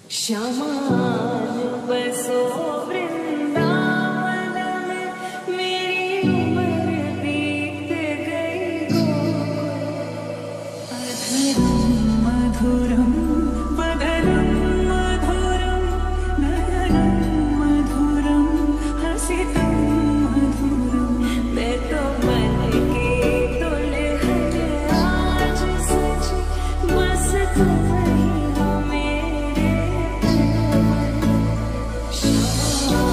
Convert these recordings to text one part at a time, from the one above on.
श्यामाल बसो वृंदावन में, मेरी उम्र बीत गई गोकुल। अधरम मधुरम वदनम मधुरम, नयनम मधुरम हसितम मधुरम। मैं तो मन के दुल्हन आज सजी, बस तुम ही हो मेरे दिलवर। श्यामा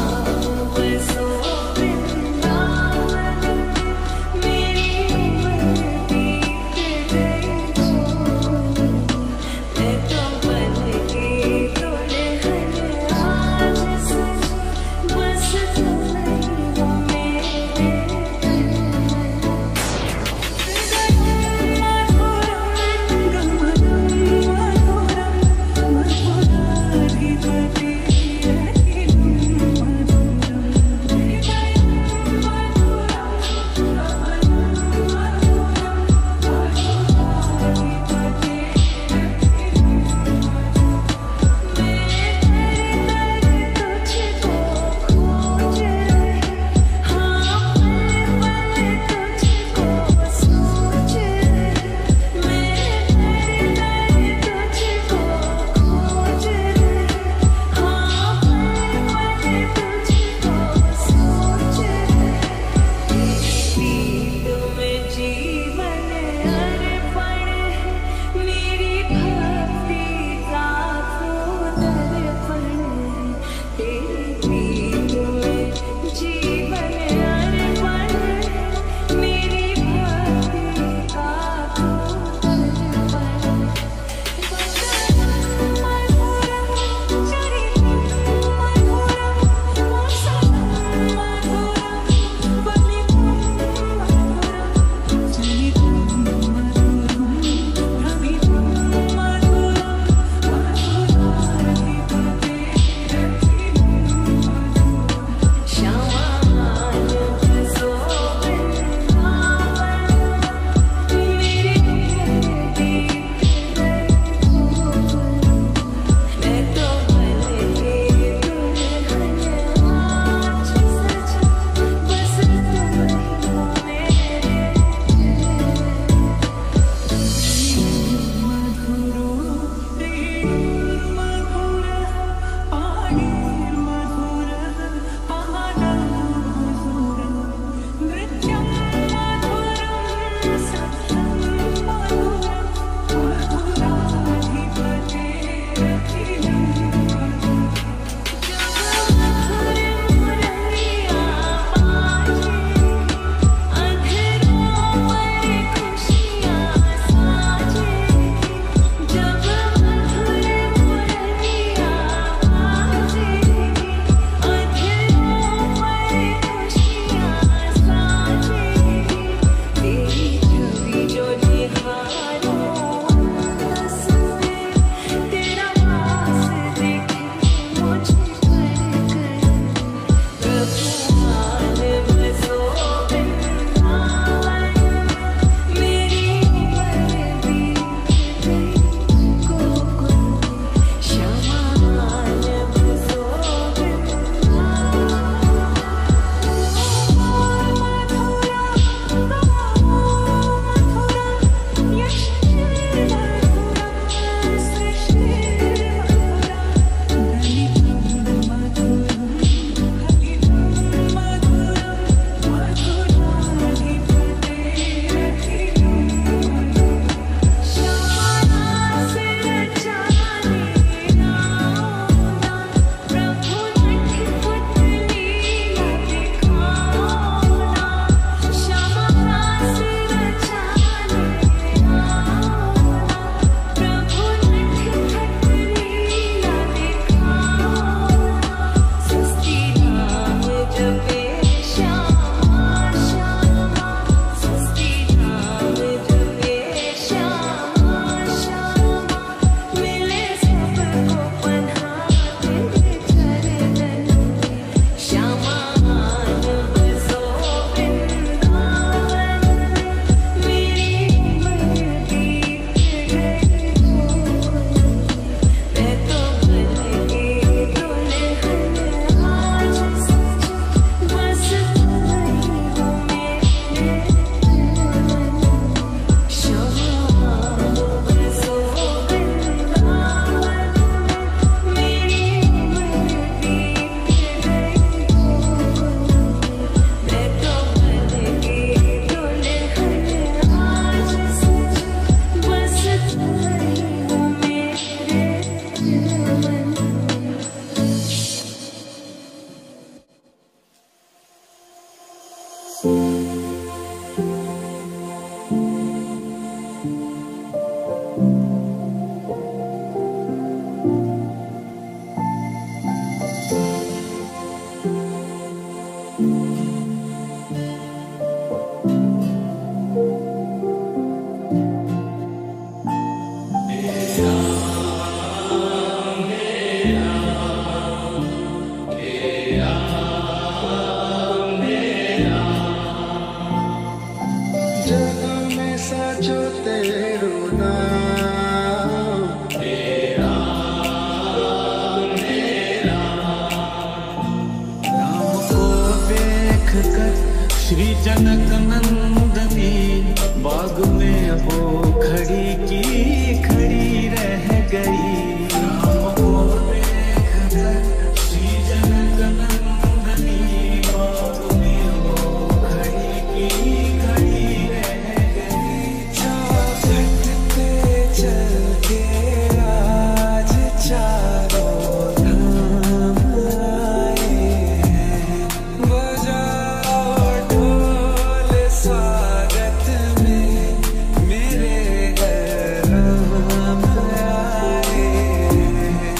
जनक नंदनी बाग में वो खड़ी की खड़ी रह गई। राम को देखकर श्री जनक नंदनी बाग में वो खड़ी की खड़ी रह गई। चलते चलते आज चारों धाम आए हैं। बजाओ ढोल स्वागत में मेरे घर राम आए हैं।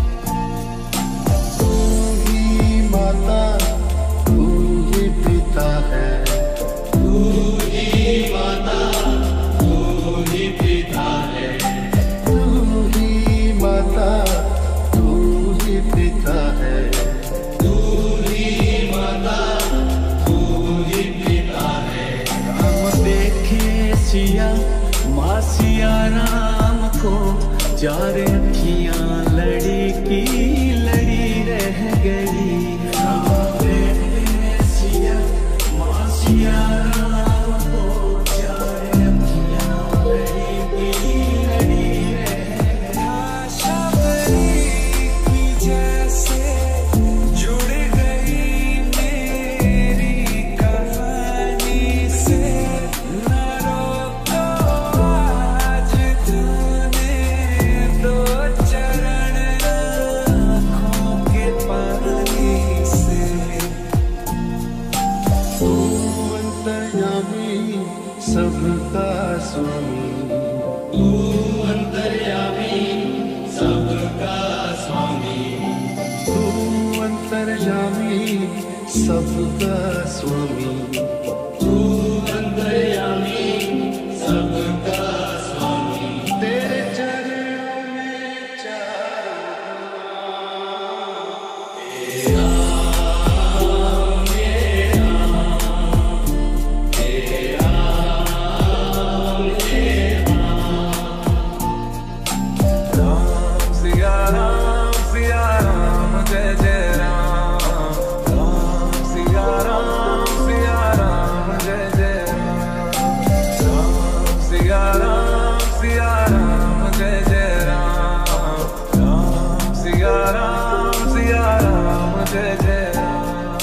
तू ही माता तू ही पिता है, तू ही माता तू ही पिता है, तू ही माता तू ही पिता है। तू ही माता तू ही पिता है। राम देखे सिया माँ सिया राम को, चार अखियाँ लड़ी की लड़ी रह गई। राम देखे सिया माँ सिया राम को, चार अखियाँ लड़ी की लड़ी रह गई। शबरी की जैसे जुड़ गई मेरी कहानी से। न रोको आज तूने दो चरण आँखों के पानी से। तू अंतर्यामी सबका स्वामी, तू अंतर्यामी सबका स्वामी, तू अंतर्यामी सबका स्वामी। तू अंतर्यामी सबका स्वामी। तेरे चरणों में चारों राम सिया राम जय जय राम। राम सिया राम जय जय राम। राम सिया राम जय जय राम। राम सिया राम जय जय राम।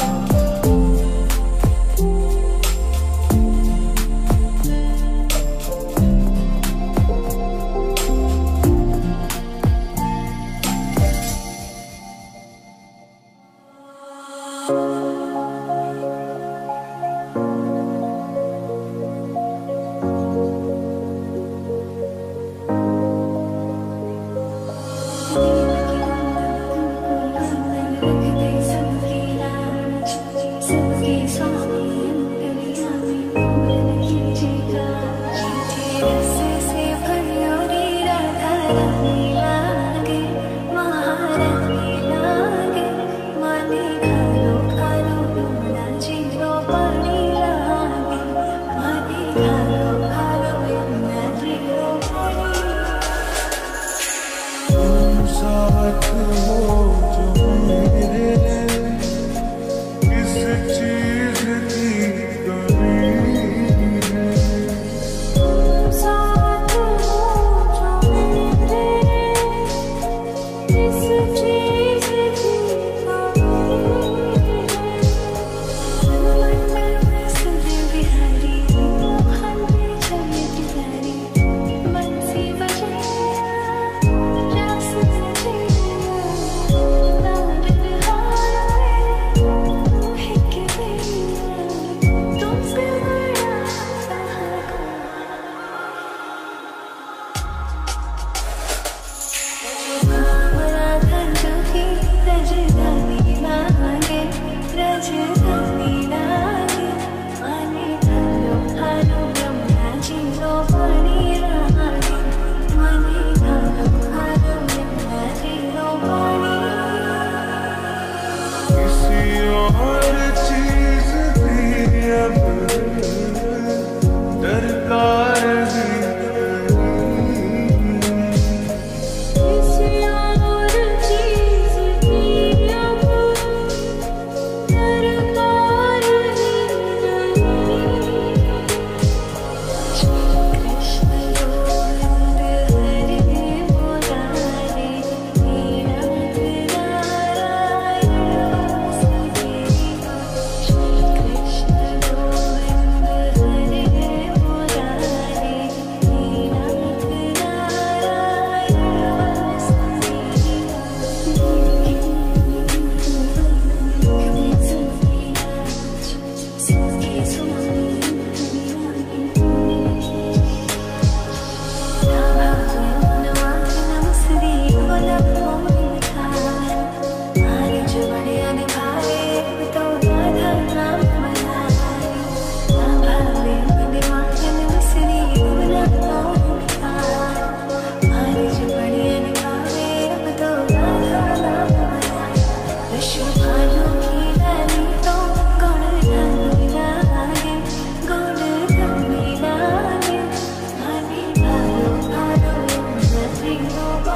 सबके स्वामी अंतर्यामी पूर्ण कीजिएगा। रस से भरियोरी राधा रानी लागे, महारानी लागे। माने खालो खालो यमुना जीरो पानी लागे। माने खालो खालो यमुना जीरो पानी। तुम साथ हो जो मेरे, किस चीज की कमी है। साथ हो जो मेरे, किस चीज की कमी है। मन सुन बिहारी मोहन में चले तिवारी। बंसी बजाया रास रचैया।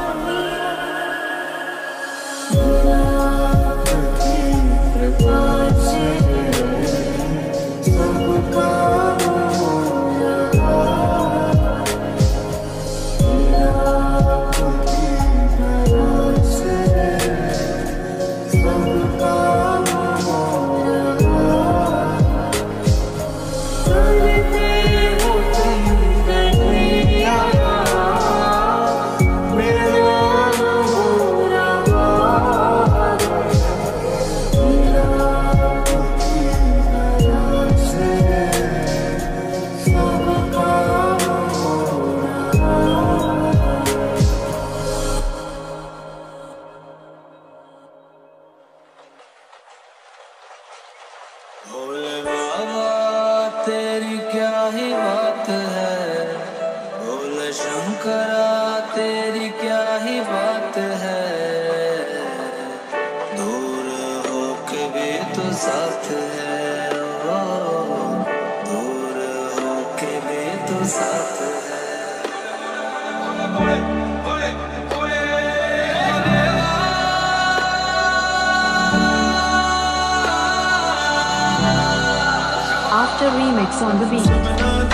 भोले बाबा तेरी क्या ही बात है, भोले शंकरा तेरी क्या ही बात है, दूर होके भी तो साथ है, ओ दूर होके भी तो साथ है। After remix on the beat.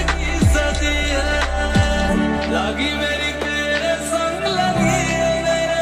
लगी मेरी तेरे संग लगी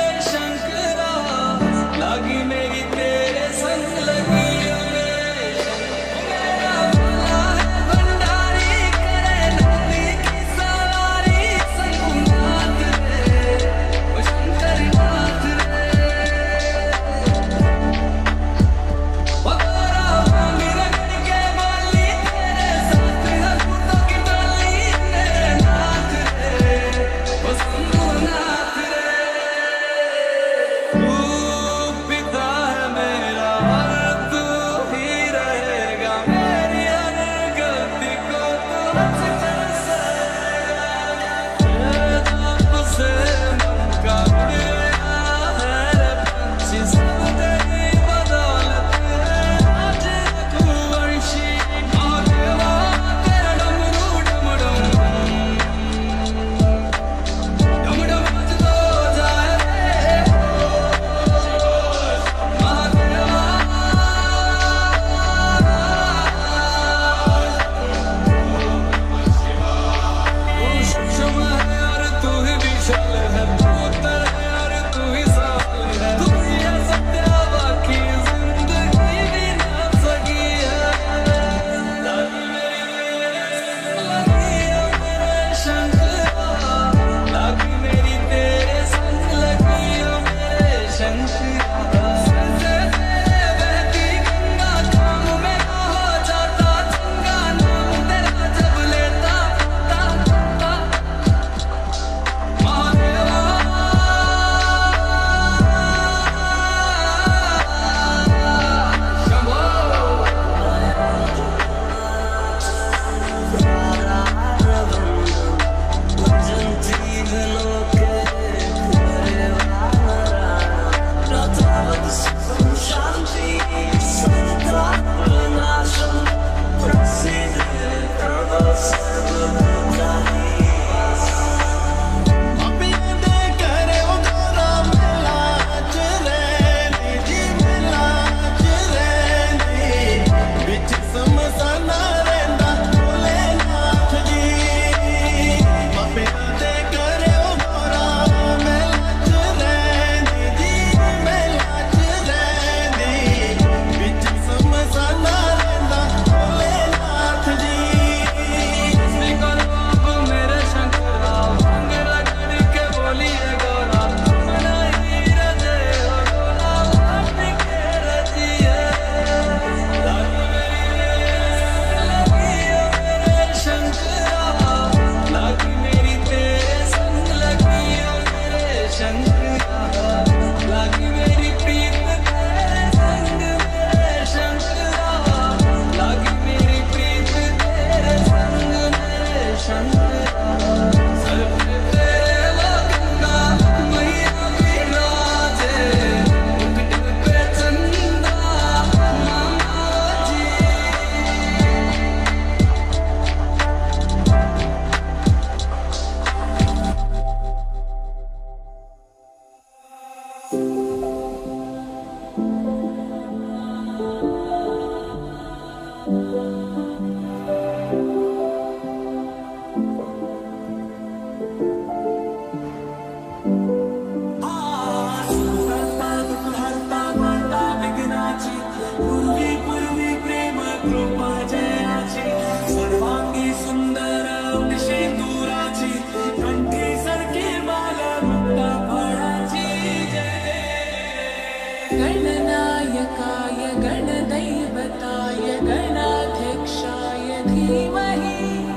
गणनायकाय गणदैवताय गणाध्यक्षाय धीमहि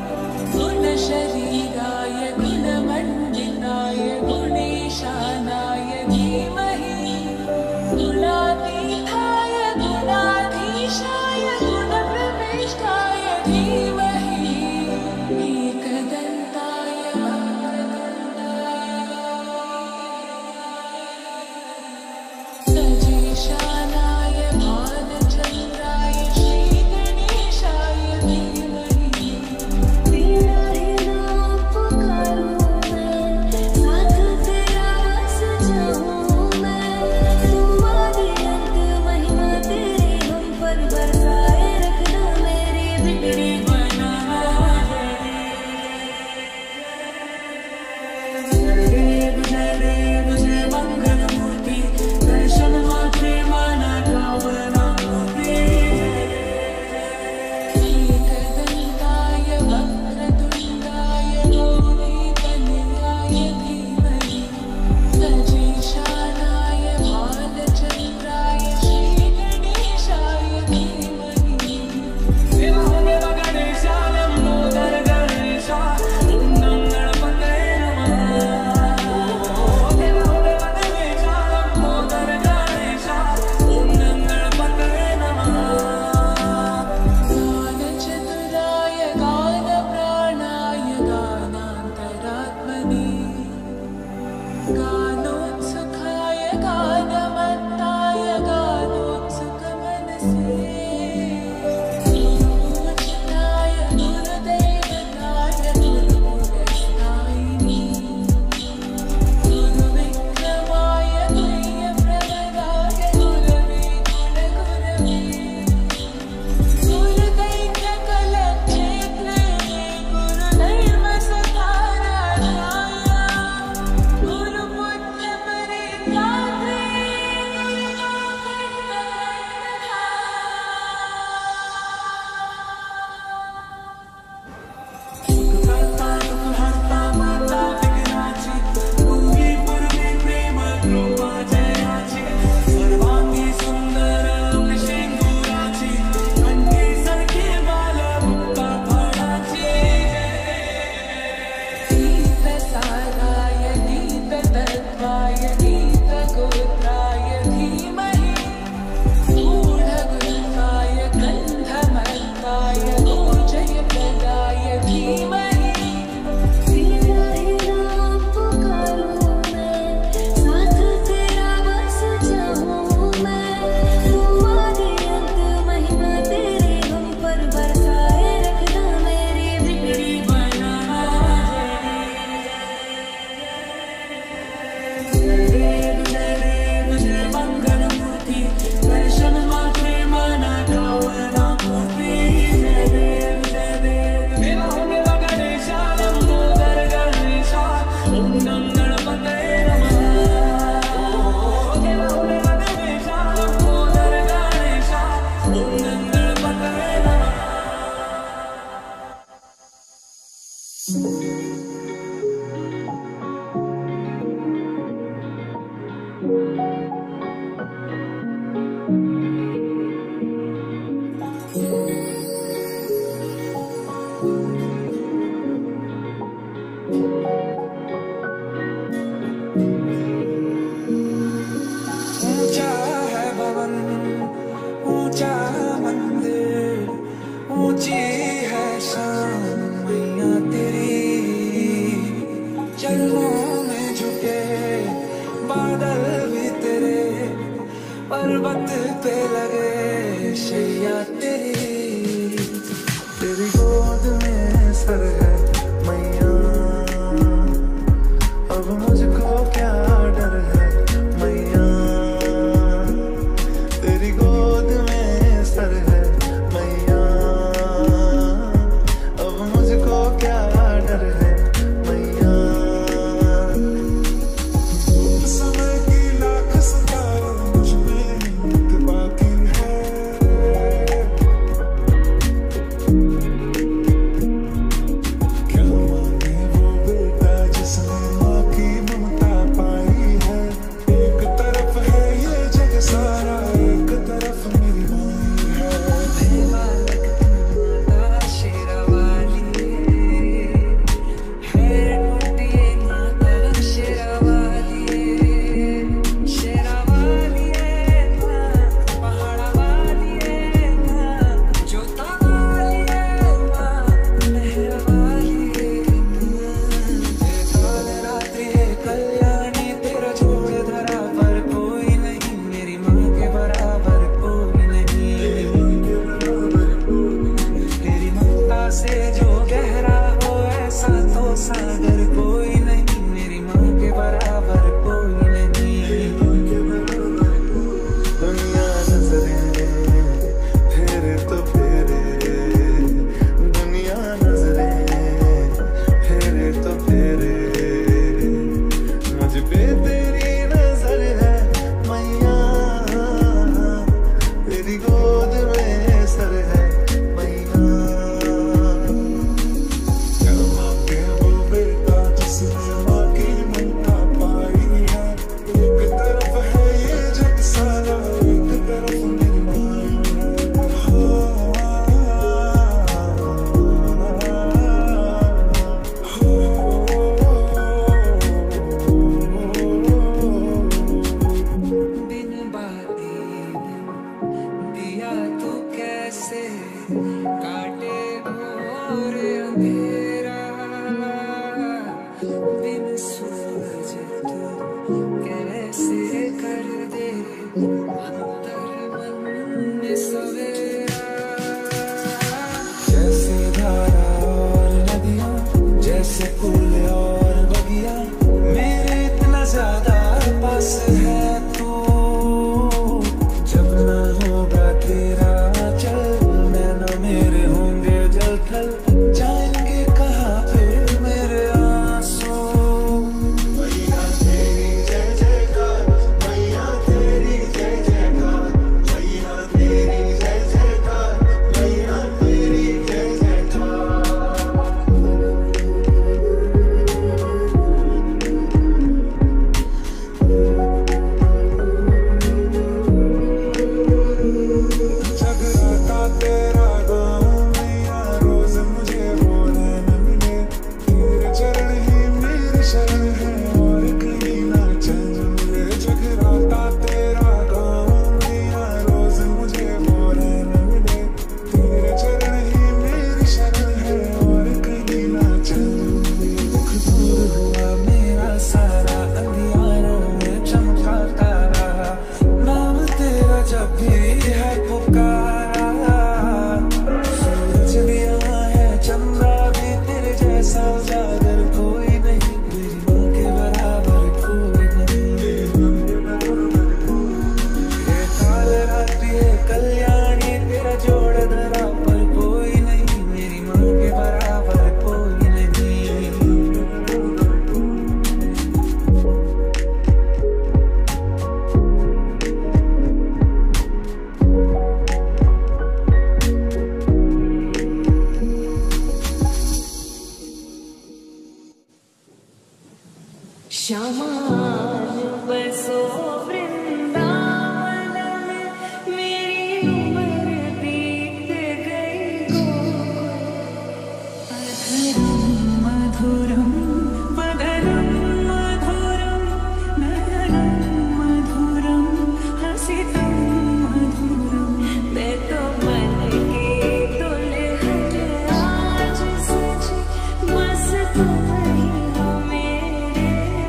गुणशरीराय गुणमण्डिताय गुणेशानाय धीमहि गुणातीताय गुणाधीशाय गुणप्रविष्टाय धीमहि एकदन्ताय सजेशानाय भालचन्द्राय श्रीगणेशाय धीमहि तेरा ही नाम पुकारूं मैं, साथ तेरा बस जाऊं मैं। तू आदि अंत महिमा तेरी हम पर बरसाए रखना मेरी बिगड़ी देव जय मंगल मूर्ति दर्शन मात्रे माना कामना मूर्ति एकदन्ताय वक्रतुण्डाय गौरीकन्याय धीमहि सजेशानाय भालचन्द्राय श्रीगणेशाय धीमहि देव गणेशाय मोदर गणेशा ओम गणपतये गानचतुराय गानप्राणाय गानान्तरात्मने गानोत्सुकाय गानमत्ताय गानोत्सुकमनसे गुरुपूजिताय गुरुदैवताय गुरुपुरस्तायिने गुरुविक्रमाय गुह्यप्रवराय गुरवे गुणगुरवे गुरुदैत्यकलक्षेत्रे गुरुधर्मसधाराय गुरुपुत्रपरित्रात्रे गुरुगोविन्दहर्ता दुःखहर्ता माता विघ्नाची पूर्वी पूर्वी प्रेम कृपा जयाची सर्वांगी सुंदर शेंदुराची कंठी सारखी बाल मुक्ता फळाची गीतसाराय गीततत्त्वाय गीतगोत्राय धीमहि गूढगुल्फाय गन्धमत्ताय गोजयप्रदाय धीमहि तेरा ही नाम पुकारूं मैं, साथ तेरा बस जाऊं मैं। तू आदि अंत महिमा तेरी हम पर बरसाए रखना मेरी बिगड़ी देव जय मंगल मूर्ति दर्शन मात्रे माना कामना मूर्ति जय देव गणेशा लंबोदर गणेशा ओम गणपतये नमः गणेशा लंबोदर गणेशा ओम गणपतये नमः ऊंचा है भवन ऊंचा मंदिर ऊंची है शान मैया तेरी चरणों में झुके बादल भी तेरे पर्वत पे लगे शैया तेरी तेरी गोद में सर है मैया, अब मुझको क्या डर है मैया। तेरी गोद में सर है मैया, शमान बसो वृंदावन में, मेरी उम्र बीत गई गोकुल। अधरम मधुरम वदनम मधुरम, नयनम मधुरम हसितम मधुरम। मैं तो मन के दुल्हन आज सजी, बस तुम ही हो मेरे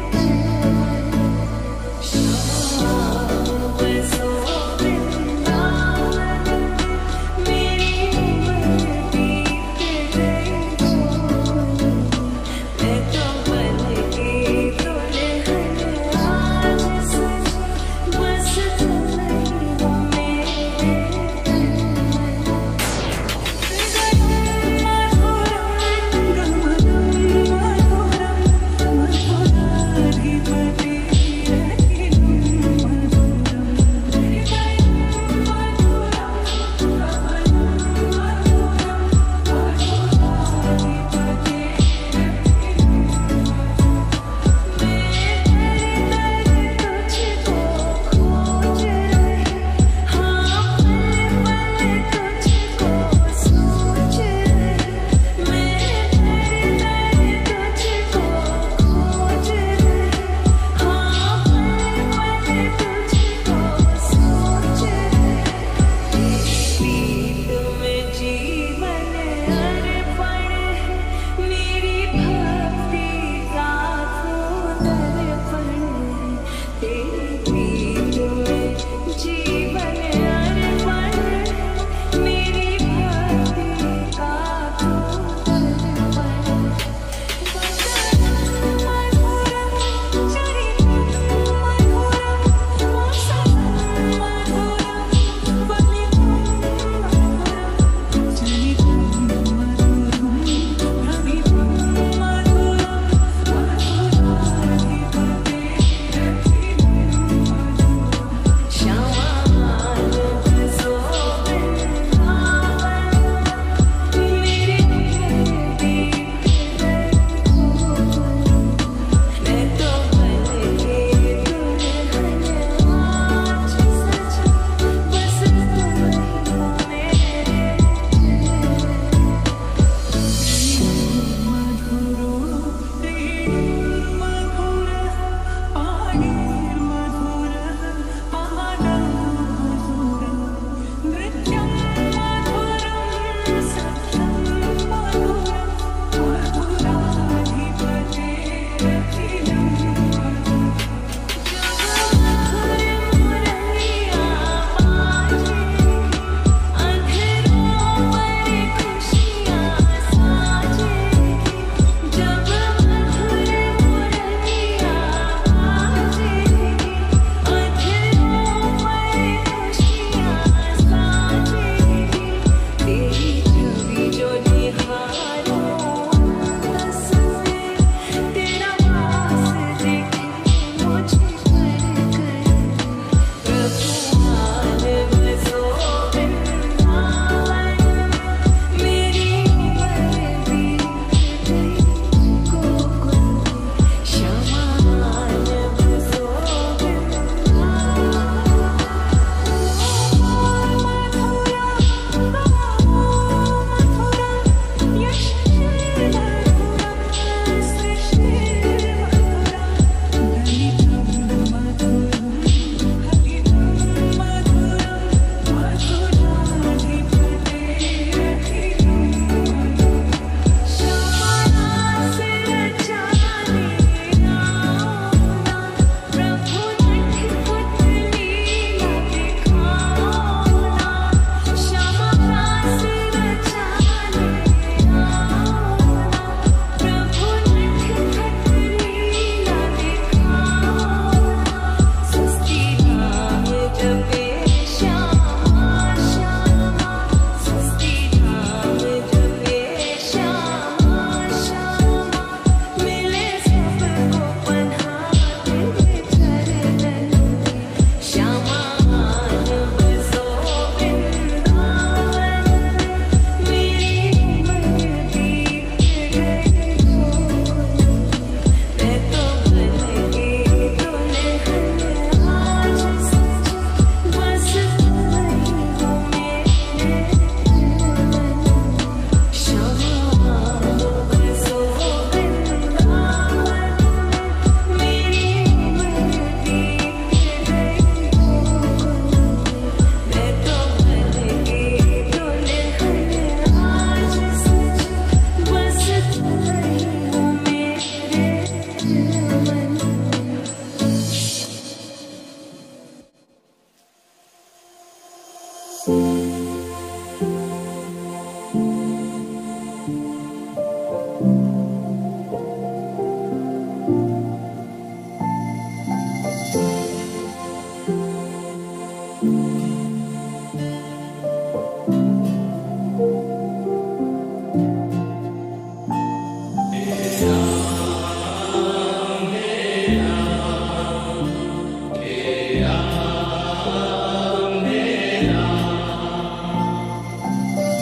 शाम बसो वृंदावन में, मेरी उम्र बीत गई गोकुल। मैं तो मन के दुल्हन आज सजी, बस तुम ही हो मेरे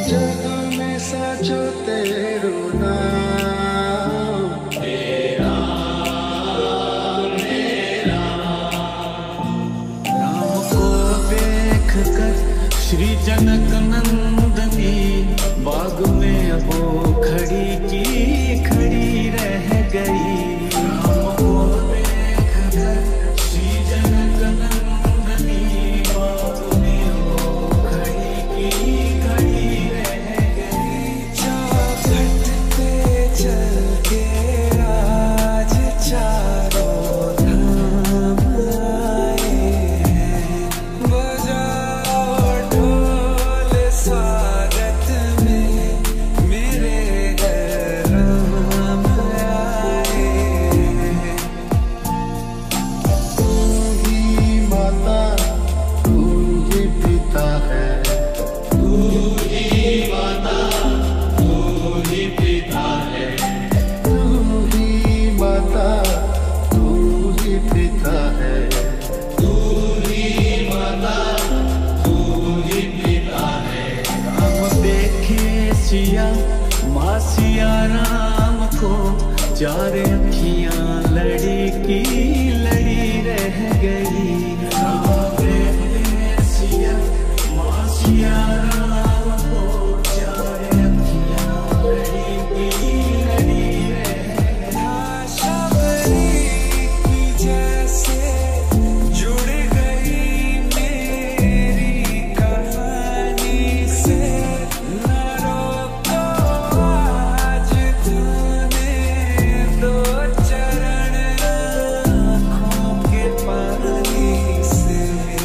जगह में सजो तेरो नाम, राम को देख कर श्री जनक नंदनी बाग में वो खड़ी की खड़ी रह गई। राम को देख कर श्री जनक नंदनी बाग में वो खड़ी की खड़ी रह गई। चौखट पे चल के आज चारों धाम आए हैं, बजाओ ढोल स्वागत में मेरे घर राम आए हैं। तू ही माता तू ही पिता है, तू ही माता तू ही पिता है, तू ही माता तू ही पिता है। तू ही माता तू ही पिता है। राम देखे सिया माँ सिया राम को, चार अखियां लड़ी की लड़ी रह गई। राम देखे सिया माँ सिया राम को, चार अखियां लड़ी की लड़ी रह गई। शबरी की जैसे जुड़ गई मेरी कहानी से, न रोको आज तूने दो चरण आँखों के पानी से।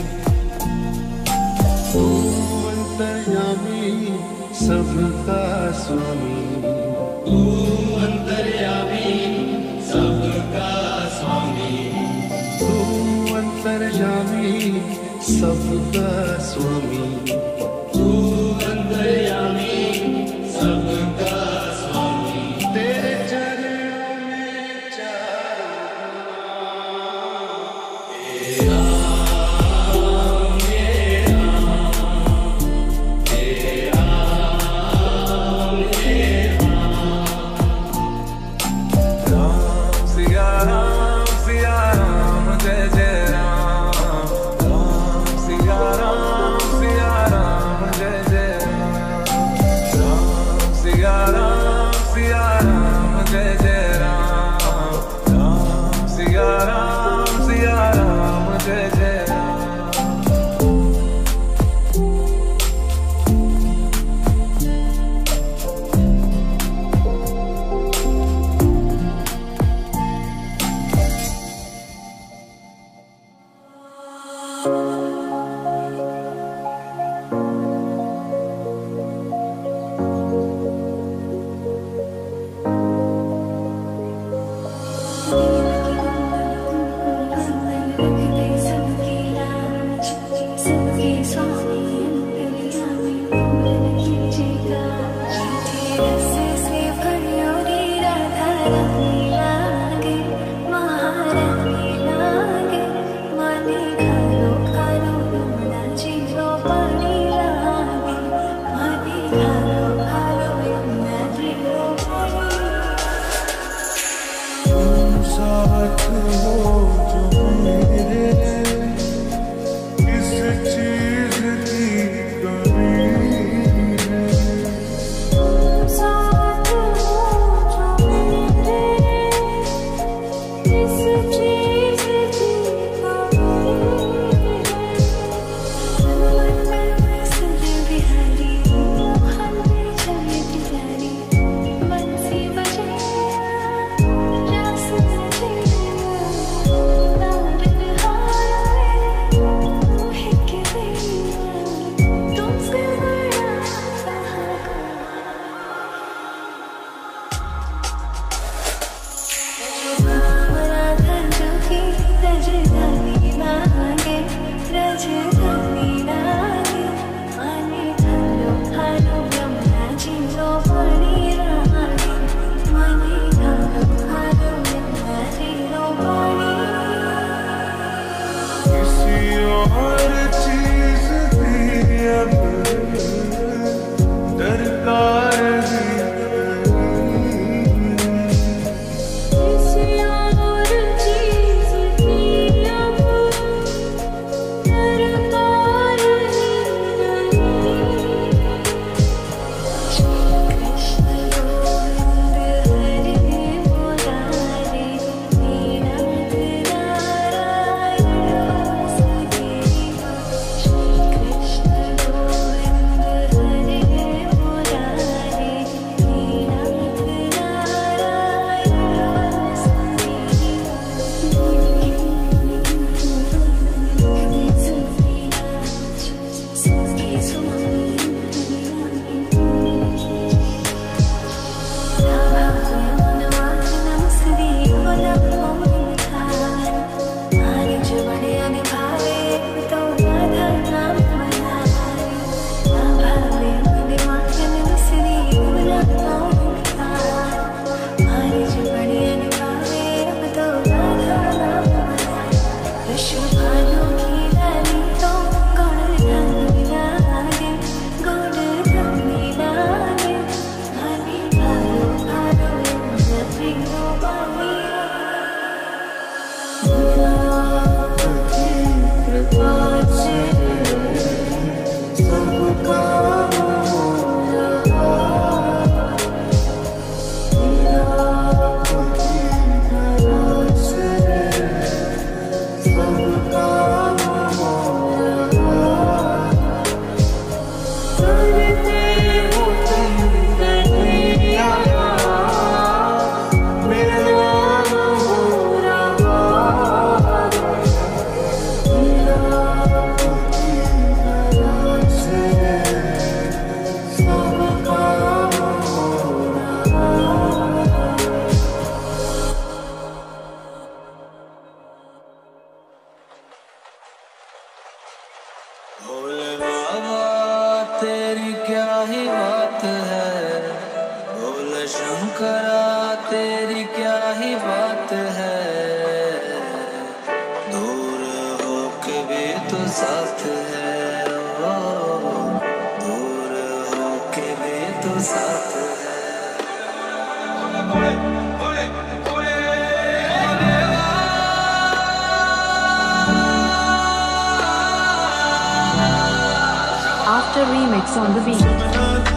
तू अंतर्यामी सबका स्वामी, तू अंतर्यामी सबका स्वामी, तू अंतर्यामी सबका स्वामी। तू अंतर्यामी सबका स्वामी। तेरे चरणों में चारों राम सिया राम जय जय राम, राम सिया राम साथ है। After remix on the beat.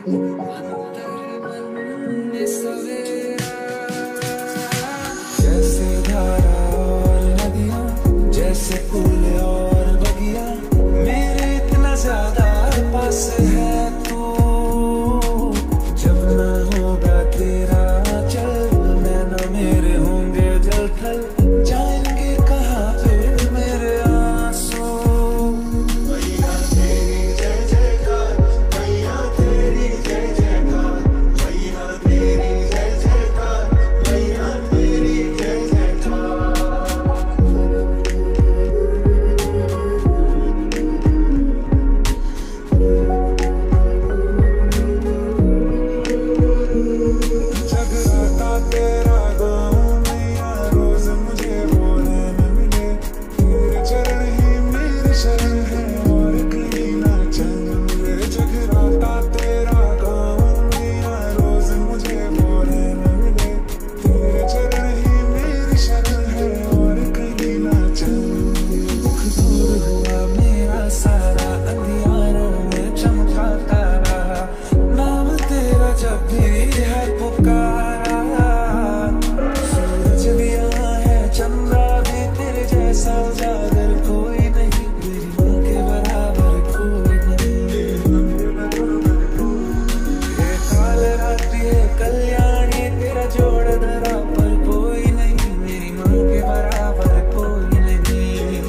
जैसे धारा और नदियाँ, जैसे फूल और बगिया, मेरे इतना ज्यादा पास है तू। जब ना होगा तेरा चल, नैना मेरे होंगे जल थल, जाएंगे कहाँ फिर मेरे आंसू। मैया तेरी जय जयकार, मैया तेरी जय जयकार, मैया तेरी जय जयकार, मैया तेरी जय जयकार। जगराता तेरा गाँव मैया, रोज मुझे बोले न मिले, तेरे चरण ही मेरी शरण है और कहीं ना चल मिले। जगराता तेरा गाँव मैया, रोज मुझे बोले न मिले, तेरे चरण ही मेरी शरण है और कहीं ना चल मिले। दुख दूर हुआ मेरा सारा, अंधियारों में चमका तारा, नाम तेरा जब भी है पुकारा। सूरज भी यहाँ है, चंद्रा भी तेरे जैसा उजागर कोई नहीं, मेरी माँ के बराबर कोई नहीं। ये काल रात्रि है कल्याणी, तेरा जोड़ धरा पर कोई नहीं, मेरी माँ के बराबर कोई नहीं।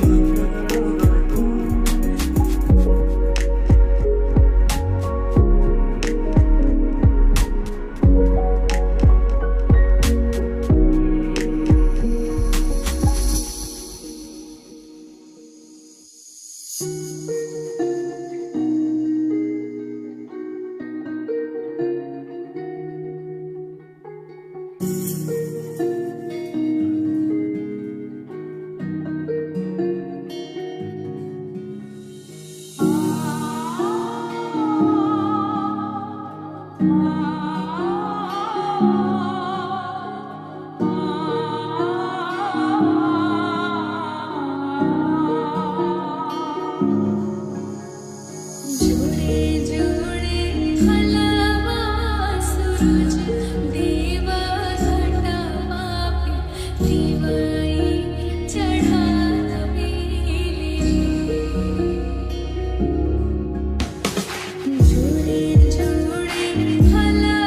जोड़े जोड़े हलवा सूरज देवा घटवा पे दीवाई चढ़ा बेली। जोड़े जोड़े हलवा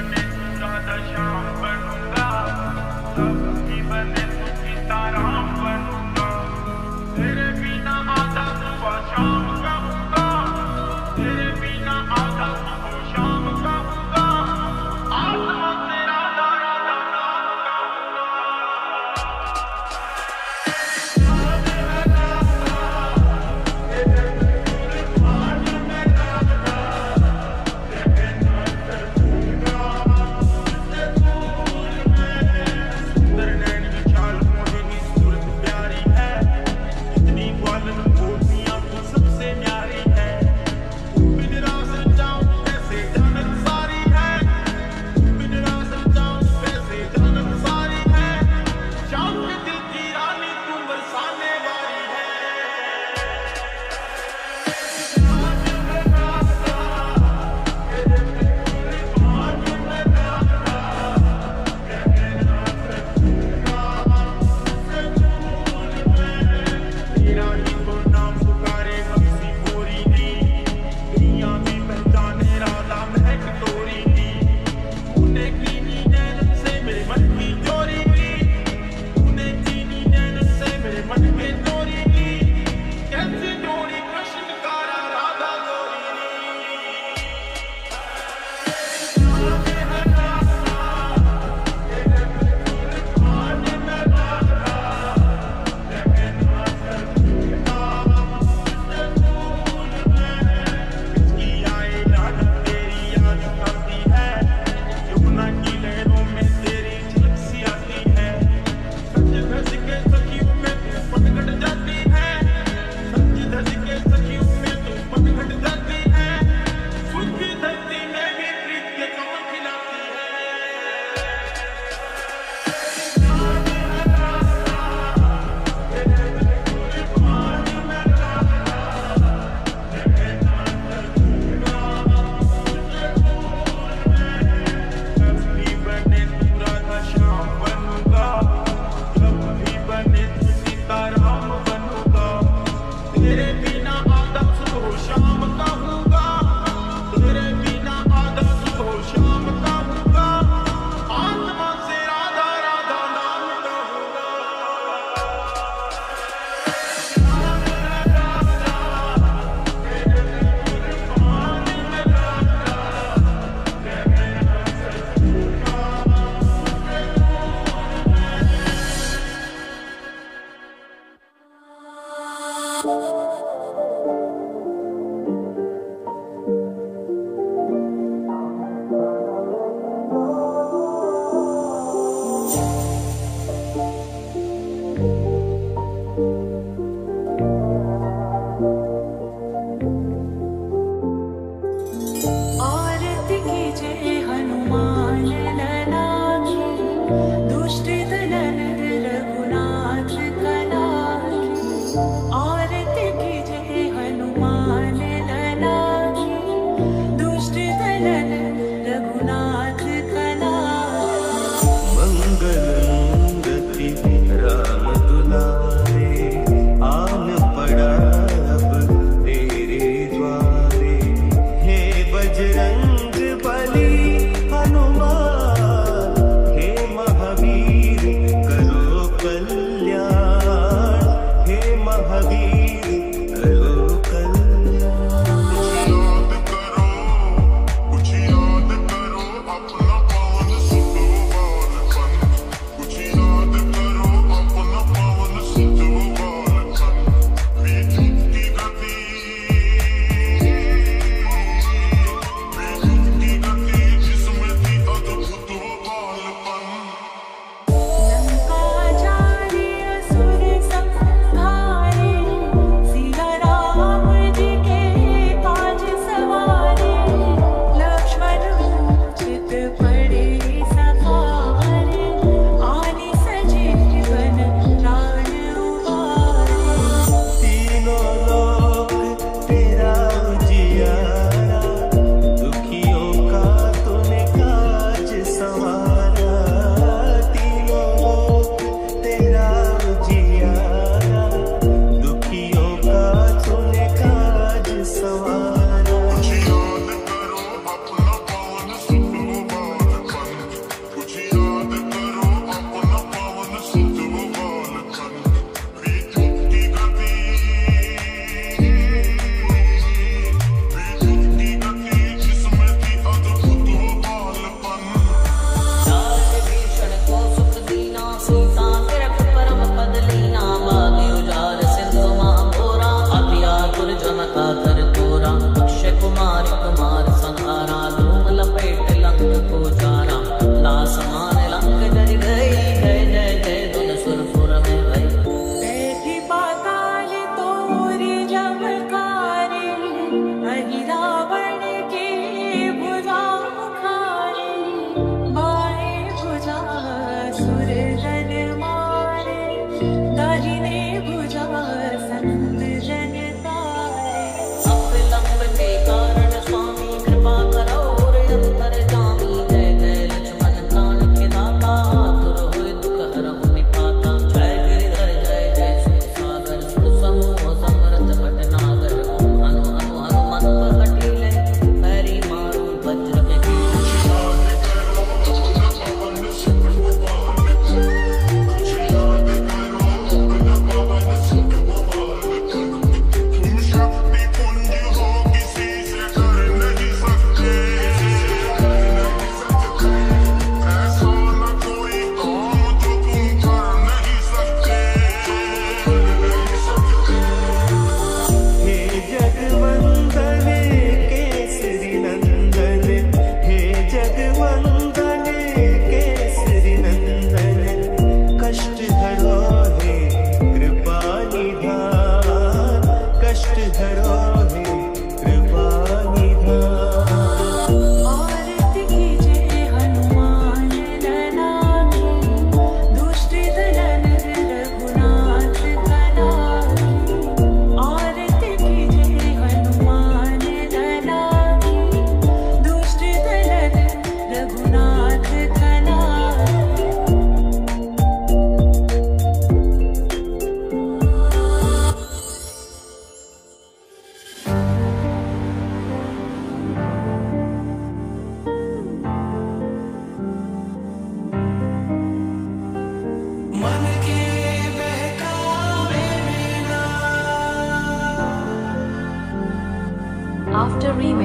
बजरंग बली हनुमान हे Mahavir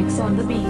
remix on the beat.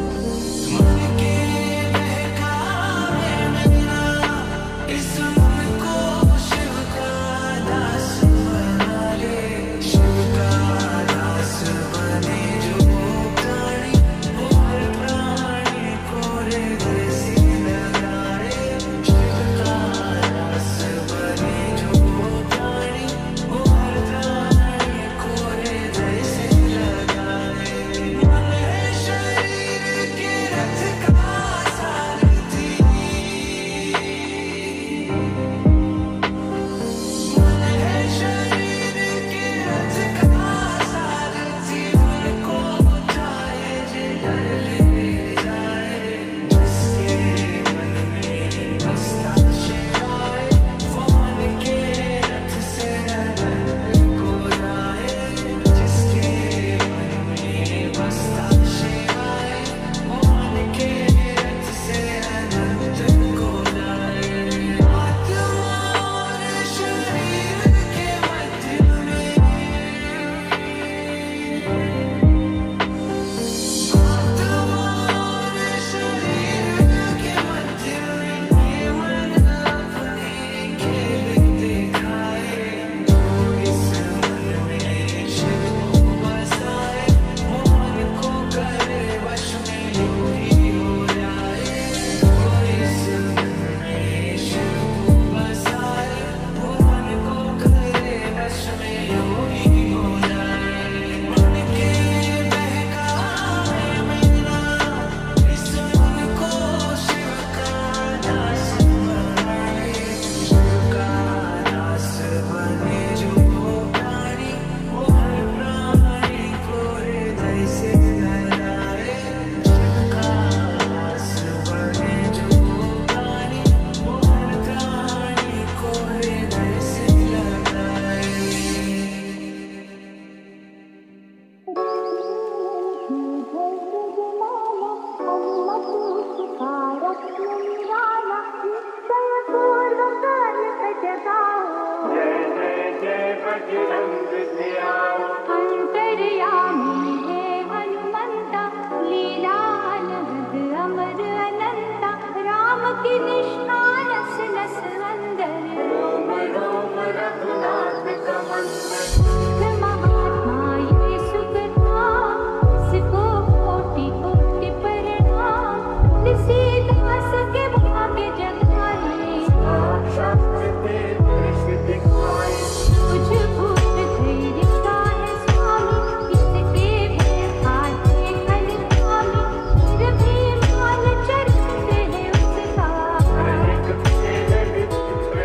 अंतर्यामी है हनुमंता, लीला अनहद अमर अनंता, राम की निष्ठा नस नस अंदर, रोम रोम रघुनाथ का मंदिर, महात्मा ये सुखधाम, इसको कोटि कोटि प्रणाम, तुलसीदास के भाग्य जगाए, साक्षात ते दृश्य दिखाए, तुझ भूत धैर्य का है स्वामी, इसके भय खाते अनुगामी, फिर भी माल चरते हैं उसका,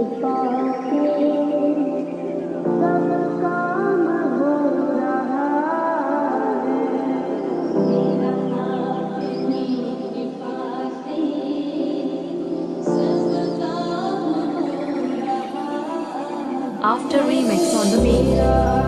After remix on the beat.